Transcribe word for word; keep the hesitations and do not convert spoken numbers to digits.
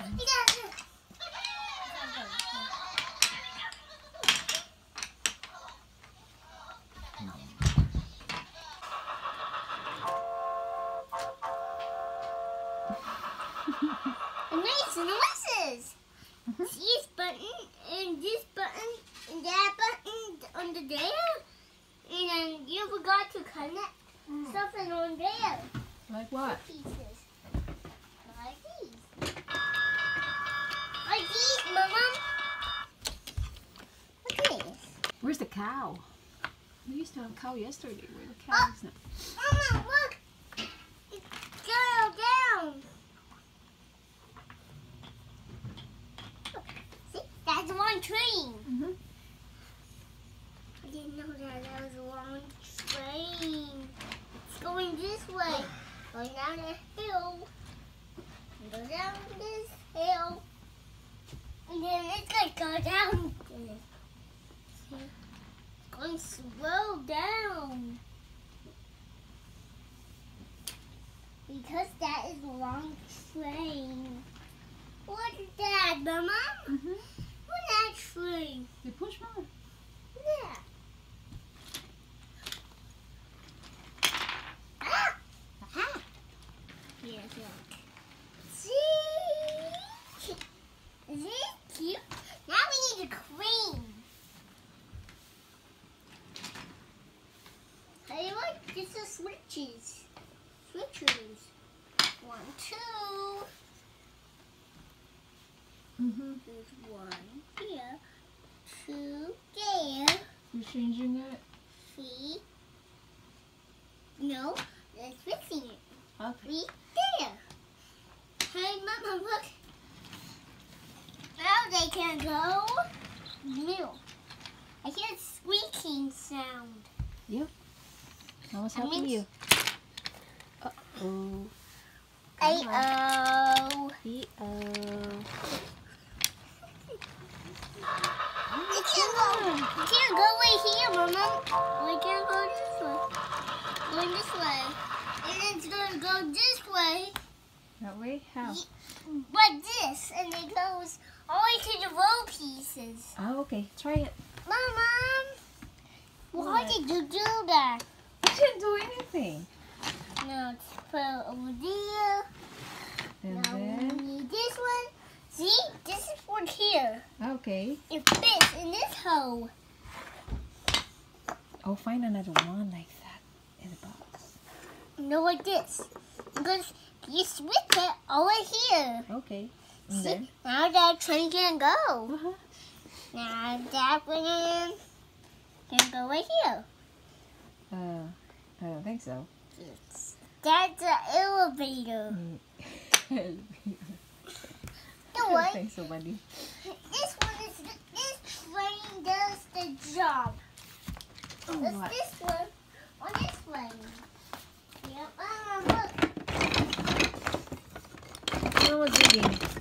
Nice noises. Mm-hmm. This button and this button and that button on the there, and then you forgot to connect mm. something on there. Like what? Pieces. Like these. Like these, Mama. Look at this. Where's the cow? We used to have a cow yesterday. Where the cow oh, is now? Mama, look. It fell down. That's one train. Mm-hmm. I didn't know that that was a long train. It's going this way. Going down the hill. Go down this hill. And then it's going to go down this. It's going slow down. Because that is a long train. What is that, Mama? Mm-hmm. That train. You push Mama? Yeah. Ah! Aha! Yes, look. See? Is this cute? Now we need a crane. Hey, look, this is switches. Switches. One, two. Mm-hmm. There's one here, two there. You're changing it? Three. No, they're fixing it. Okay. Three there. Hey, Mama, look. Now they can go. New. I hear a squeaking sound. Yep. Mama's helping you. Uh-oh. Uh-oh. E-oh. It can't go. It can't go right here, Mama. We can't go this way. Going this way. And it's going to go this way. That way? How? Like this. And it goes all the way to the roll pieces. Oh, okay. Try it. Mama, why did you do that? I didn't do anything. Now let's put it over there. And now then? we need this one. See? This is for here. Okay. It fits in this hole. Oh, find another one like that in the box. No, like this. Because you switch it over here. Okay. And See? then? Now that train can go. Uh-huh. Now that one can go right here. Uh, I don't think so. It's, that's the elevator. Mm. No I way. don't think so, buddy. This one is the, this train does the job. Oh, Does what? this one on this train. Yep. Mama, look. No one's digging.